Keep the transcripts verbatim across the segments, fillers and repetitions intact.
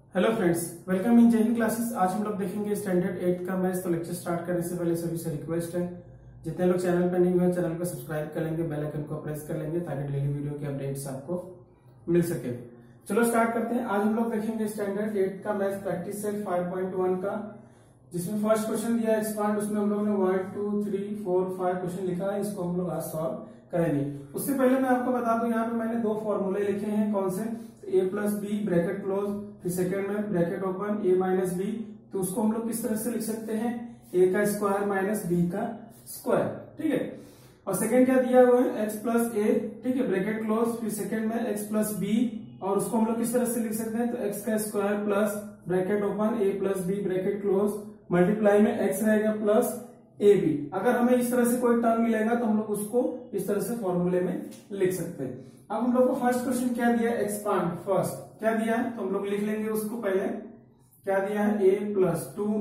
Hello friends, welcome in जय Hind classes. आज हम लोग देखेंगे स्टैंडर्ड एट का मैथ्स। तो लेक्चर स्टार्ट करने से पहले सभी से रिक्वेस्ट है, जितने लोग चैनल पर नहीं हुए चैनल को सब्सक्राइब कर लेंगे, बेल आइकन को प्रेस कर लेंगे ताकि डेली वीडियो के अपडेट्स आपको मिल सके। चलो स्टार्ट करते हैं। आज हम लोग देखेंगे स्टैंडर्ड एट का maths practice set five point one का, जिसमें फर्स्ट क्वेश्चन दिया है एक्सपांड। उसमें हम लोग ने one two three four five question लिखा है, इसको हम लोग आज सॉल्व करेंगे। उससे पहले मैं आपको बता दूं, यहाँ पे मैंने दो फॉर्मूले लिखे हैं। कौन से? A plus B bracket close, फिर सेकेंड में bracket open A minus B. तो उसको हम लोग किस तरह से लिख सकते हैं? ए का स्क्वायर माइनस बी का स्क्वायर। ठीक है। और सेकेंड क्या दिया हुआ है? एक्स प्लस ए, ठीक है, ब्रैकेट क्लोज, फिर सेकेंड में एक्स प्लस बी। और उसको हम लोग किस तरह से लिख सकते हैं? तो एक्स का square plus bracket open A plus B bracket close, multiply में एक्स रहेगा प्लस ए बी। अगर हमें इस तरह से कोई टर्म मिलेगा तो हम लोग उसको इस तरह से फॉर्मूले में लिख सकते हैं। अब हम लोग को फर्स्ट क्वेश्चन क्या दिया है? एक्सपांड। फर्स्ट क्या दिया है तो हम लोग लिख लेंगे उसको। पहले क्या दिया है? A plus two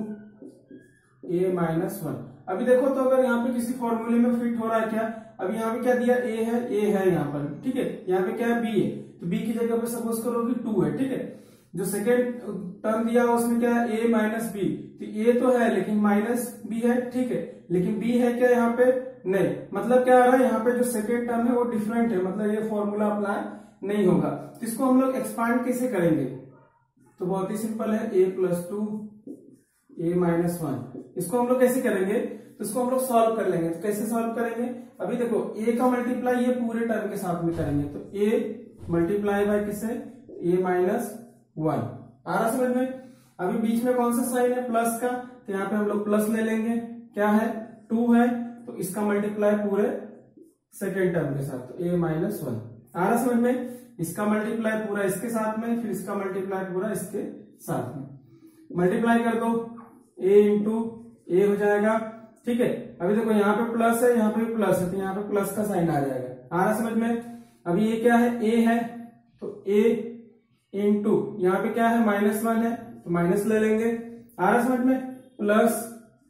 A minus one. अभी देखो तो अगर यहाँ पे किसी फॉर्मूले में फिट हो रहा है क्या? अभी यहाँ पे क्या दिया? ए है, ए है यहाँ पर, ठीक है। यहाँ पे क्या है? बी है, तो बी की जगह पे सपोज करो कि टू है, ठीक है। जो सेकेंड टर्म दिया हुआ उसमें क्या है? A minus B. तो ए तो है लेकिन माइनस बी है, ठीक है, लेकिन बी है क्या यहाँ पे? नहीं। मतलब क्या आ रहा है यहाँ पे? जो सेकेंड टर्म है वो डिफरेंट है, मतलब ये फॉर्मूला अप्लाई नहीं होगा। तो इसको हम लोग एक्सपांड कैसे करेंगे? तो बहुत ही सिंपल है, A plus two A minus one. इसको हम लोग कैसे करेंगे? तो इसको हम लोग सॉल्व कर लेंगे। तो कैसे सॉल्व करेंगे? अभी देखो, ए का मल्टीप्लाई ये पूरे टर्म के साथ में करेंगे। तो ए मल्टीप्लाई बाय किससे? ए माइनस वन। आ रहा समझ में? अभी बीच में कौन सा साइन है? प्लस का, तो यहाँ पे हम लोग प्लस ले लेंगे। क्या है? टू है, तो इसका मल्टीप्लाई पूरे सेकेंड टर्म के साथ, तो ए माइनस वन। आ रहा समझ में? इसका मल्टीप्लाई पूरा इसके साथ में, फिर इसका मल्टीप्लाई पूरा इसके साथ में। मल्टीप्लाई कर दो, ए इंटू ए हो जाएगा, ठीक है। अभी देखो यहाँ पे प्लस है, यहाँ पे प्लस है, तो यहाँ पे प्लस का साइन आ जाएगा। आ रहा समझ में? अभी ये क्या है? ए है, तो ए इंटू यहाँ पे क्या है? माइनस वन है, तो माइनस ले लेंगे। आ रहा समझ में? Plus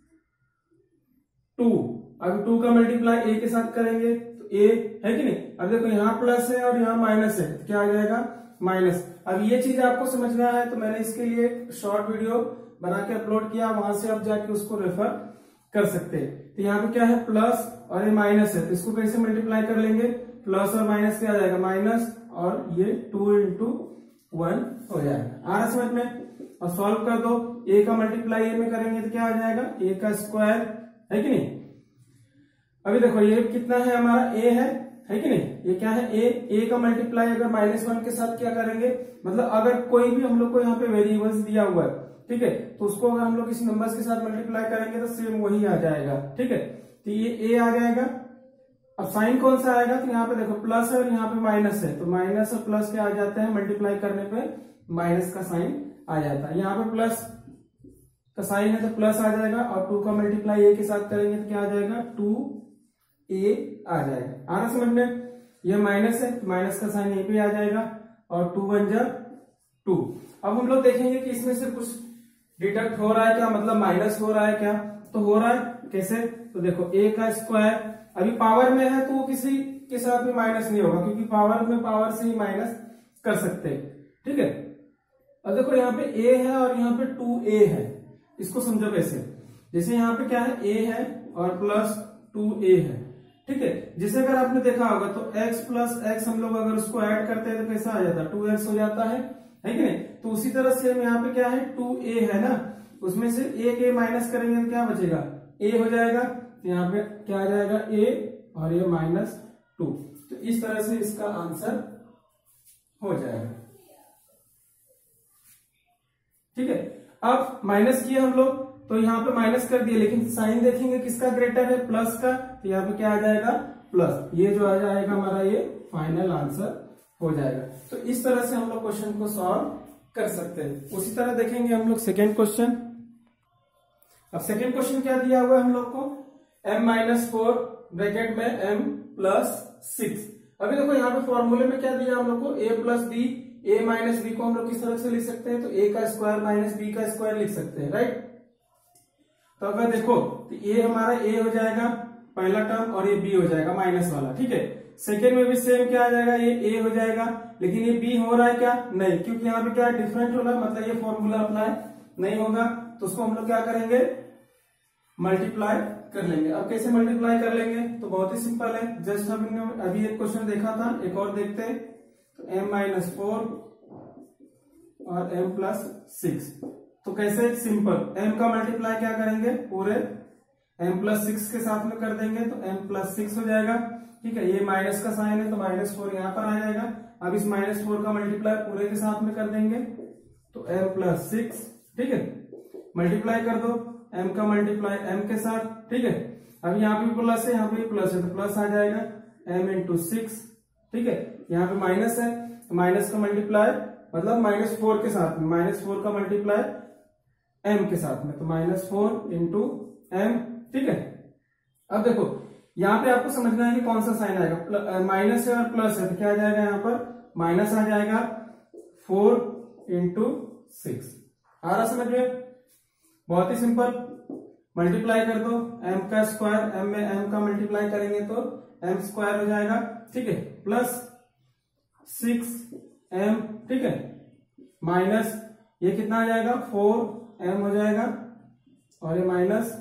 two. अब टू का मल्टीप्लाई ए के साथ करेंगे तो ए है कि नहीं? अब देखो यहाँ प्लस है और यहाँ माइनस है, तो क्या आ जाएगा? माइनस। अब ये चीज आपको समझना है तो मैंने इसके लिए शॉर्ट वीडियो बना के अपलोड किया, वहां से आप जाके उसको रेफर कर सकते हैं। तो यहाँ पे क्या है? प्लस और ये माइनस है, तो इसको कैसे मल्टीप्लाई कर लेंगे? प्लस और माइनस क्या आ जाएगा? माइनस, और ये टू इंटू वन हो जाएगा। आ रहा समझ में? और सॉल्व कर दो, ए का मल्टीप्लाई ए में करेंगे तो क्या आ जाएगा? ए का स्क्वायर, है कि नहीं? अभी देखो ये कितना है हमारा? ए है, है कि नहीं? ये क्या है? ए। ए का मल्टीप्लाई अगर माइनस वन के साथ क्या करेंगे? मतलब अगर कोई भी हम लोग को यहाँ पे वेरिएबल्स दिया हुआ है, ठीक है, तो उसको अगर हम लोग किसी नंबर्स के साथ मल्टीप्लाई करेंगे तो सेम वही आ जाएगा, ठीक है। तो ये ए आ जाएगा। अब साइन कौन सा आएगा? तो यहाँ पे देखो प्लस है और यहाँ पे माइनस है, तो माइनस और प्लस क्या आ जाते हैं? मल्टीप्लाई करने पे माइनस का साइन आ जाता है। यहाँ पे प्लस का साइन है तो प्लस आ जाएगा, और टू का मल्टीप्लाई ए के साथ करेंगे तो क्या आ जाएगा? टू ए आ जाएगा। आ रहा समझ में? ये माइनस है, माइनस का साइन ए पे आ जाएगा, और टू वन जा टू। अब हम लोग देखेंगे कि इसमें से कुछ डिडक्ट हो रहा है क्या, मतलब माइनस हो रहा है क्या? तो हो रहा है। कैसे? तो देखो ए का स्क्वायर अभी पावर में है तो वो किसी के साथ में माइनस नहीं होगा, क्योंकि पावर में पावर से ही माइनस कर सकते हैं, ठीक है। अब देखो यहाँ पे ए है और यहाँ पे टू ए है, इसको समझो कैसे। जैसे यहाँ पे क्या है? ए है और प्लस टू ए है, ठीक है। जिसे अगर आपने देखा होगा तो x प्लस एक्स हम लोग अगर उसको ऐड करते हैं तो कैसा आ जाता है? टू एक्स हो जाता है, है कि नहीं? तो उसी तरह से हम यहाँ पे क्या है? टू ए है ना, उसमें से एक ए माइनस करेंगे तो क्या बचेगा? ए हो जाएगा। तो यहाँ पे क्या आ जाएगा? ए और ये माइनस टू। तो इस तरह से इसका आंसर हो जाएगा, ठीक है। अब माइनस किया हम लोग तो यहाँ पे माइनस कर दिए, लेकिन साइन देखेंगे किसका ग्रेटर है? प्लस का। तो यहाँ पे क्या आ जाएगा? प्लस। ये जो आ जाएगा हमारा ये फाइनल आंसर हो जाएगा। तो इस तरह से हम लोग क्वेश्चन को सॉल्व कर सकते हैं। उसी तरह देखेंगे हम लोग सेकेंड क्वेश्चन। अब सेकेंड क्वेश्चन क्या दिया हुआ है हम लोग को? m माइनस फोर ब्रैकेट में m प्लस सिक्स। अभी देखो यहाँ पे फॉर्मूले में क्या दिया हम लोग को? a plus B. A minus B को हम लोग किस तरह से लिख सकते हैं? तो a का स्क्वायर माइनस बी का स्क्वायर लिख सकते हैं, राइट। तो अगर देखो तो ये हमारा a हो जाएगा पहला टर्म, और ये b हो जाएगा माइनस वाला, ठीक है। सेकेंड में भी सेम क्या आ जाएगा, ये ए हो जाएगा, लेकिन ये बी हो रहा है क्या, नहीं, क्योंकि यहाँ पे क्या डिफरेंट हो रहा है, मतलब ये फॉर्मूला अप्लाई नहीं होगा, तो उसको हम लोग क्या करेंगे, मल्टीप्लाई कर लेंगे। अब कैसे मल्टीप्लाई कर लेंगे, तो बहुत ही सिंपल है, जस्ट हमने अभी एक क्वेश्चन देखा था, एक और देखते हैं। तो m माइनस फोर और m प्लस सिक्स, तो कैसे, सिंपल, m का मल्टीप्लाई क्या करेंगे, पूरे m प्लस सिक्स के साथ में कर देंगे, तो m प्लस सिक्स हो जाएगा, ठीक है। ये माइनस का साइन है तो माइनस फोर यहाँ पर आ जाएगा। अब इस माइनस फोर का मल्टीप्लाई पूरे के साथ में कर देंगे, तो m प्लस सिक्स, ठीक है। मल्टीप्लाई कर दो m का मल्टीप्लाई m के साथ, ठीक है। अब यहाँ पे प्लस है, यहाँ पे प्लस है, तो प्लस आ जाएगा m इंटू सिक्स, ठीक है। यहाँ पे माइनस है, माइनस का मल्टीप्लाई मतलब माइनस फोर के साथ में, माइनस फोर का मल्टीप्लाई m के साथ में, तो माइनस फोर इंटू एम, ठीक है। अब देखो यहाँ पे आपको समझना है कि कौन सा साइन आएगा, माइनस है और प्लस है, तो क्या आ जाएगा, यहाँ पर माइनस आ जाएगा फोर इंटू सिक्स। आ रहा समझ में, बहुत ही सिंपल, मल्टीप्लाई कर दो m का स्क्वायर, m में m का मल्टीप्लाई करेंगे तो m स्क्वायर हो जाएगा, ठीक है, प्लस सिक्स m, ठीक है, माइनस ये कितना आ जाएगा, फोर m हो जाएगा, और ये माइनस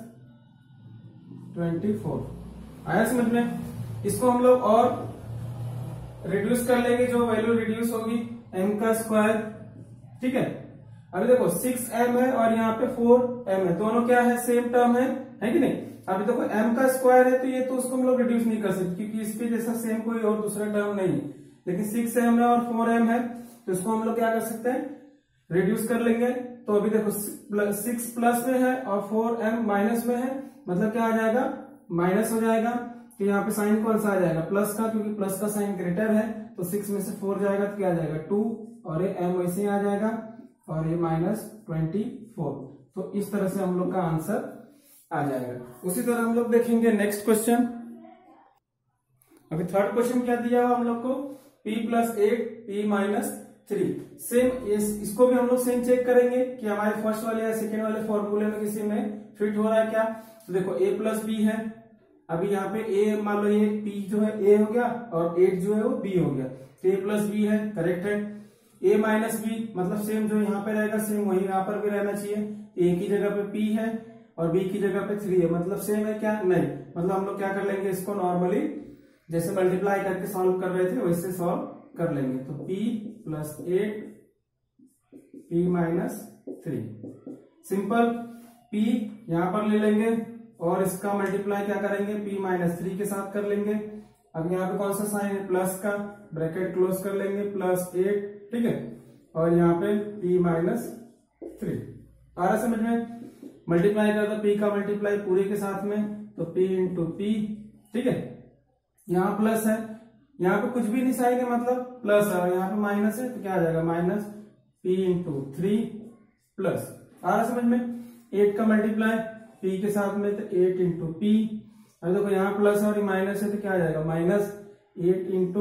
ट्वेंटी फोर। आया समझ में। इसको हम लोग और रिड्यूस कर लेंगे, जो वैल्यू रिड्यूस होगी m का स्क्वायर, ठीक है। अभी देखो सिक्स एम है और यहाँ पे फोर एम है, दोनों क्या है, सेम टर्म है, है कि नहीं। अभी देखो m का स्क्वायर है तो ये तो उसको हम लोग रिड्यूस नहीं कर सकते, क्योंकि इसके जैसा सेम कोई और दूसरा टर्म नहीं है। लेकिन सिक्स एम है और फोर एम है, तो इसको हम लोग क्या कर सकते हैं, रिड्यूस कर लेंगे। तो अभी देखो सिक्स प्लस में है और फोर एम माइनस में है, मतलब क्या आ जाएगा, माइनस हो जाएगा। तो यहाँ पे साइन कौन सा आ जाएगा, प्लस का, क्योंकि प्लस का साइन ग्रेटर है, तो सिक्स में से फोर जाएगा तो क्या आ जाएगा, टू, और ये m वैसे ही आ जाएगा, और ये माइनस ट्वेंटी फोर। तो इस तरह से हम लोग का आंसर आ जाएगा। उसी तरह हम लोग देखेंगे नेक्स्ट क्वेश्चन। अभी थर्ड क्वेश्चन क्या दिया हुआ हम लोग को, p plus eight P minus three. Same इस, इसको भी हम लोग सेम चेक करेंगे कि हमारे फर्स्ट वाले या सेकेंड वाले फॉर्मूले में किसी में फिट हो रहा है क्या। तो देखो a प्लस बी है, अभी यहाँ पे a मान लो, ये p जो है a हो गया और एट जो है वो b हो गया, तो a प्लस बी है, करेक्ट है। a माइनस बी मतलब सेम जो यहाँ पे रहेगा सेम वही यहाँ पर भी रहना चाहिए। a की जगह पे p है और b की जगह पे थ्री है, मतलब सेम है क्या, नहीं। मतलब हम लोग क्या कर लेंगे, इसको नॉर्मली जैसे मल्टीप्लाई करके सॉल्व कर रहे थे वैसे सॉल्व कर लेंगे। तो p plus eight p minus three, simple. p यहाँ पर ले लेंगे और इसका मल्टीप्लाई क्या करेंगे, p माइनस थ्री के साथ कर लेंगे। अब यहाँ पे कौन सा साइन है, प्लस का, ब्रैकेट क्लोज कर लेंगे, प्लस एट, ठीक है, और यहाँ पे p माइनस थ्री। आ रहा समझ में। मल्टीप्लाई कर दो p का मल्टीप्लाई पूरे के साथ में, तो p इंटू पी, ठीक है। यहाँ प्लस है, यहाँ पे कुछ भी नहीं साइन है, मतलब प्लस है, यहाँ पे माइनस है, तो क्या आ जाएगा, minus p into three plus. आ रहा समझ में। एट का मल्टीप्लाई p के साथ में, तो एट इंटू पी। अब देखो यहाँ प्लस और माइनस है, तो क्या आ जाएगा, माइनस एट इंटू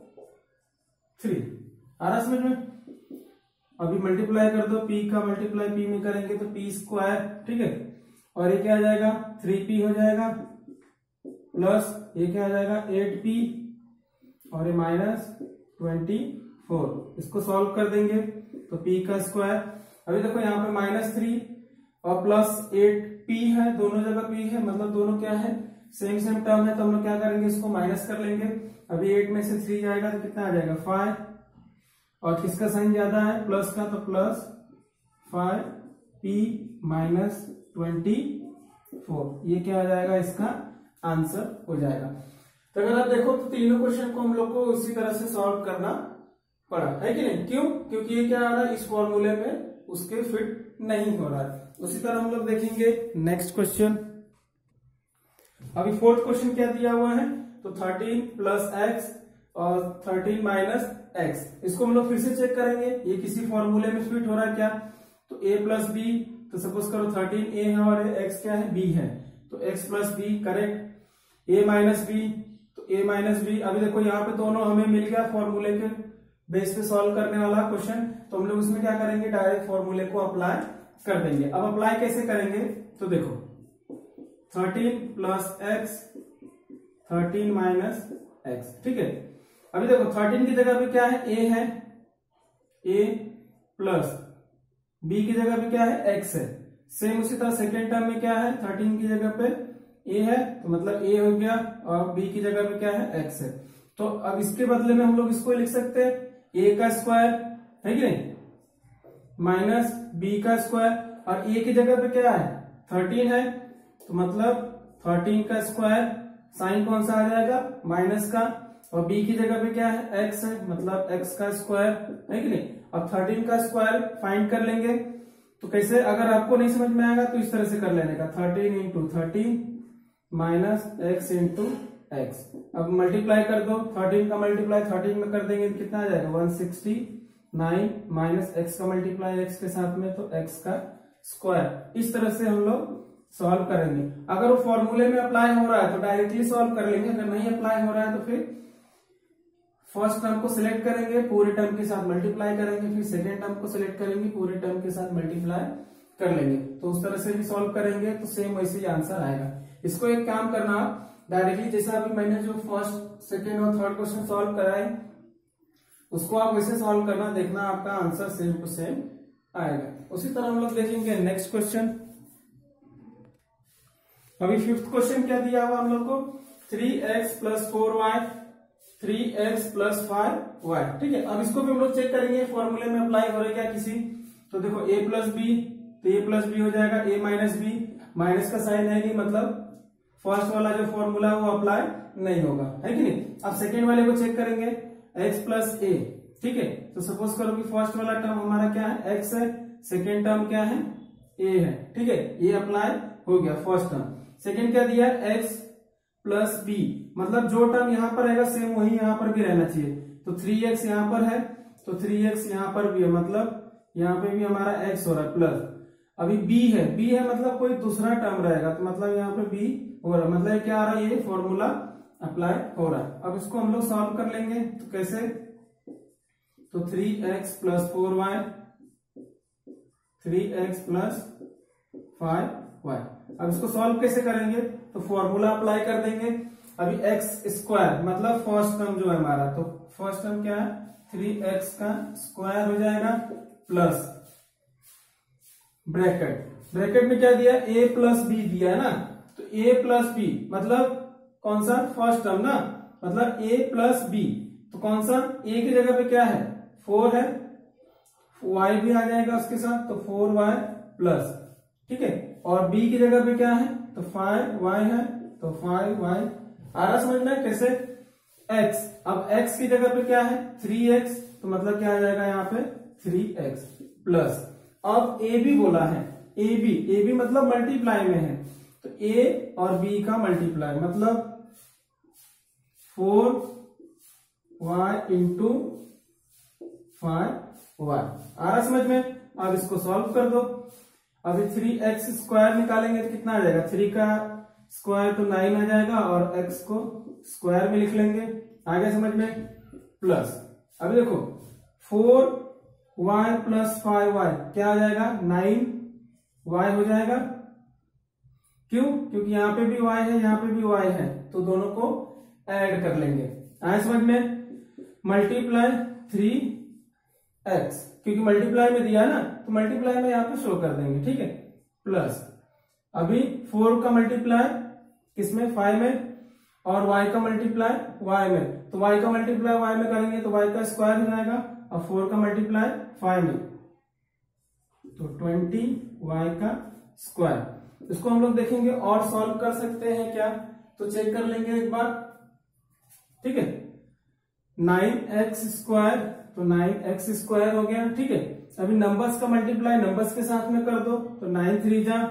थ्री। आ रहा समझ में। अभी मल्टीप्लाई कर दो, p का मल्टीप्लाई p में करेंगे तो p स्क्वायर, ठीक है, और ये क्या आ जाएगा, थ्री पी हो जाएगा, प्लस ये क्या आ जाएगा, एट पी, और ये माइनस ट्वेंटी फोर। इसको सॉल्व कर देंगे तो p का स्क्वायर। अभी देखो यहाँ पे माइनस थ्री और प्लस एट p है, दोनों जगह p है, मतलब दोनों क्या है, सेम सेम टर्म है, तो हम लोग क्या करेंगे, इसको माइनस कर लेंगे। अभी एट में से थ्री जाएगा तो कितना आ जाएगा, फाइव, और किसका साइन ज्यादा है, प्लस का, तो plus five P minus twenty four. ये क्या आ जाएगा, इसका आंसर हो जाएगा। तो अगर आप देखो तो तीनों क्वेश्चन को हम लोग को उसी तरह से सॉल्व करना पड़ा है कि नहीं, क्यों, क्योंकि ये क्या आ रहा है, इस फॉर्मूले में उसके फिट नहीं हो रहा है। उसी तरह हम लोग देखेंगे नेक्स्ट क्वेश्चन। अभी फोर्थ क्वेश्चन क्या दिया हुआ है, तो थर्टीन प्लस एक्स और थर्टीन माइनस एक्स। इसको हम लोग फिर से चेक करेंगे ये किसी फॉर्मूले में फिट हो रहा है क्या। तो a प्लस बी, तो सपोज करो थर्टीन ए है और x क्या है, b है, तो x plus B, correct. a minus B, तो a माइनस बी। अभी देखो यहाँ पे दोनों हमें मिल गया फॉर्मूले के बेस पे सॉल्व करने वाला क्वेश्चन, तो हम लोग उसमें क्या करेंगे, डायरेक्ट फॉर्मूले को अप्लाई कर देंगे। अब अप्लाई कैसे करेंगे, तो देखो thirteen plus X, thirteen minus X. ठीक है, अभी देखो थर्टीन की जगह पे क्या है, ए है, ए प्लस बी की जगह पे क्या है, एक्स है। सेम उसी तरह सेकेंड टर्म में क्या है, थर्टीन की जगह पे ए है, तो मतलब ए हो गया, और बी की जगह पे क्या है, एक्स है। तो अब इसके बदले में हम लोग इसको लिख सकते हैं ए का स्क्वायर, है कि नहीं, माइनस बी का स्क्वायर, और ए की जगह पे क्या है, थर्टीन है, तो मतलब थर्टीन का स्क्वायर, साइन कौन सा आ जाएगा, माइनस का, और बी की जगह पे क्या है, एक्स है, मतलब एक्स का स्क्वायर, है कि नहीं। अब थर्टीन का स्क्वायर फाइंड कर लेंगे, तो कैसे, अगर आपको नहीं समझ में आएगा तो इस तरह से कर लेने का, thirteen into thirteen minus X into X. अब मल्टीप्लाई कर दो, थर्टीन का मल्टीप्लाई थर्टीन में कर देंगे तो कितना आ जाएगा, one sixty nine minus X का मल्टीप्लाई एक्स के साथ में, तो एक्स का स्क्वायर। इस तरह से हम लोग सॉल्व करेंगे। अगर वो फॉर्मूले में अप्लाई हो रहा है तो डायरेक्टली सॉल्व कर लेंगे, अगर नहीं अप्लाई हो रहा है तो फिर फर्स्ट टर्म को सिलेक्ट करेंगे, पूरे टर्म के साथ मल्टीप्लाई करेंगे, फिर सेकेंड टर्म को सिलेक्ट करेंगे, पूरे टर्म के साथ मल्टीप्लाई कर लेंगे। तो उस तरह से भी सॉल्व करेंगे तो सेम वैसे ही आंसर आएगा। इसको एक काम करना, डायरेक्टली जैसा अभी मैंने जो फर्स्ट सेकेंड और थर्ड क्वेश्चन सॉल्व कराए उसको आप वैसे सॉल्व करना, देखना आपका आंसर सेम टू सेम आएगा। उसी तरह हम लोग देखेंगे नेक्स्ट क्वेश्चन। अभी फिफ्थ क्वेश्चन क्या दिया हुआ हम लोग को, three x plus four Y three x plus five Y. ठीक है, अब इसको भी हम लोग चेक करेंगे फॉर्मूले में अप्लाई हो रहा है क्या किसी। तो देखो a प्लस बी, तो a प्लस बी हो जाएगा, a माइनस बी, माइनस का साइन है नहीं, मतलब फर्स्ट वाला जो फॉर्मूला है वो अप्लाई नहीं होगा, है कि नहीं। अब सेकेंड वाले को चेक करेंगे, x प्लस ए। ठीक है, तो सपोज करो कि फर्स्ट वाला टर्म हमारा क्या है, x है, सेकेंड टर्म क्या है, a है। ठीक है, ये अप्लाई हो गया फर्स्ट टर्म। सेकेंड क्या दिया, x प्लस बी, मतलब जो टर्म यहाँ पर रहेगा सेम वही यहाँ पर भी रहना चाहिए। तो थ्री एक्स यहाँ पर है, तो थ्री एक्स यहाँ पर भी है, मतलब यहाँ पे भी हमारा x हो रहा है प्लस। अभी b है, b है मतलब कोई दूसरा टर्म रहेगा, तो मतलब यहाँ पे b हो रहा है, मतलब क्या आ रहा है, ये फॉर्मूला अप्लाई हो रहा है। अब इसको हम लोग सॉल्व कर लेंगे, तो कैसे, तो three x plus four Y three x plus five Y. अब इसको सॉल्व कैसे करेंगे, तो फॉर्मूला अप्लाई कर देंगे। अभी एक्स स्क्वायर मतलब फर्स्ट टर्म जो है हमारा, तो फर्स्ट टर्म क्या है, थ्री एक्स का स्क्वायर हो जाएगा प्लस ब्रैकेट, ब्रैकेट में क्या दिया, a प्लस बी दिया है ना, तो a प्लस बी मतलब कौन सा, फर्स्ट टर्म ना, मतलब a प्लस बी, तो कौन सा, a की जगह पे क्या है, फोर है, y भी आ जाएगा उसके साथ, तो फोर वाई प्लस। ठीक है, और b की जगह पे क्या है, तो फाइव वाई है, तो फाइव वाई। आ रहा समझ में कैसे, x, अब x की जगह पे क्या है, थ्री एक्स, तो मतलब क्या आ जाएगा यहाँ पे, थ्री एक्स प्लस। अब a भी बोला है, a भी, a भी मतलब मल्टीप्लाई में है, तो a और b का मल्टीप्लाई मतलब four y into five y. आ रहा समझ में। अब इसको सॉल्व कर दो। अभी थ्री एक्स स्क्वायर निकालेंगे तो कितना आ जाएगा, थ्री का स्क्वायर तो नाइन आ जाएगा, और x को स्क्वायर में लिख लेंगे, आ गया समझ में, प्लस। अभी देखो four y plus five y क्या आ जाएगा, नाइन वाई हो जाएगा। क्यों, क्योंकि यहाँ पे भी y है, यहाँ पे भी y है, तो दोनों को ऐड कर लेंगे। आए समझ में, मल्टीप्लाई थ्री एक्स, क्योंकि मल्टीप्लाई में दिया है ना, तो मल्टीप्लाई में यहाँ पे शो कर देंगे। ठीक है, प्लस अभी फोर का मल्टीप्लाई किसमें, फाइव में, और y का मल्टीप्लाई y में, तो y का मल्टीप्लाई y में करेंगे तो y का स्क्वायर हो जाएगा, और फोर का मल्टीप्लाई फाइव में, तो ट्वेंटी y का स्क्वायर। इसको हम लोग देखेंगे और सॉल्व कर सकते हैं क्या, तो चेक कर लेंगे एक बार। ठीक है, नाइन एक्स स्क्वायर, तो नाइन एक्स स्क्वायर हो गया। ठीक है, अभी नंबर्स का मल्टीप्लाई नंबर्स के साथ में कर दो, तो नाइन थ्री जा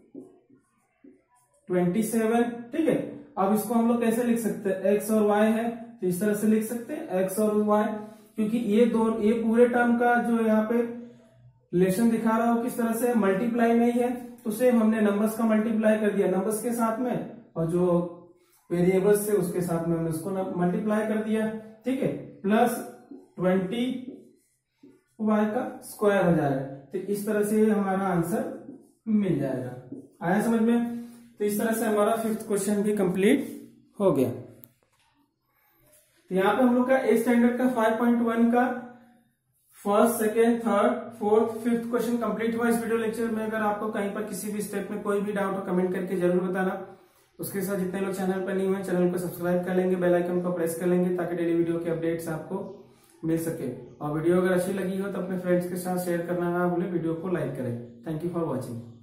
ट्वेंटी सेवन। ठीक है, अब इसको हम लोग कैसे लिख सकते हैं, x और y है तो इस तरह से लिख सकते हैं x और y, क्योंकि ये दो ये पूरे टर्म का जो यहाँ पे रिलेशन दिखा रहा हो किस तरह से, मल्टीप्लाई नहीं है, तो सेम हमने नंबर्स का मल्टीप्लाई कर दिया नंबर्स के साथ में, और जो वेरिएबल्स थे उसके साथ में हमने उसको मल्टीप्लाई कर दिया। ठीक है, प्लस ट्वेंटी वाई का स्क्वायर हो जाएगा, तो इस तरह से हमारा आंसर मिल जाएगा। आया समझ में। तो इस तरह से हमारा फिफ्थ क्वेश्चन भी कंप्लीट हो गया। तो यहाँ पे हम लोग का ए स्टैंडर्ड का फाइव पॉइंट वन का first, second, third, fourth, fifth question complete हुआ इस वीडियो लेक्चर में। अगर आपको कहीं पर किसी भी स्टेप में कोई भी डाउट हो कमेंट करके जरूर बताना। उसके साथ जितने लोग चैनल पर नहीं हुए चैनल को सब्सक्राइब कर लेंगे, बेल आइकन को प्रेस कर लेंगे ताकि डेली वीडियो के अपडेट्स आपको मिल सके। और वीडियो अगर अच्छी लगी हो तो अपने फ्रेंड्स के साथ शेयर करना ना भूलें, वीडियो को लाइक करें। Thank you for watching.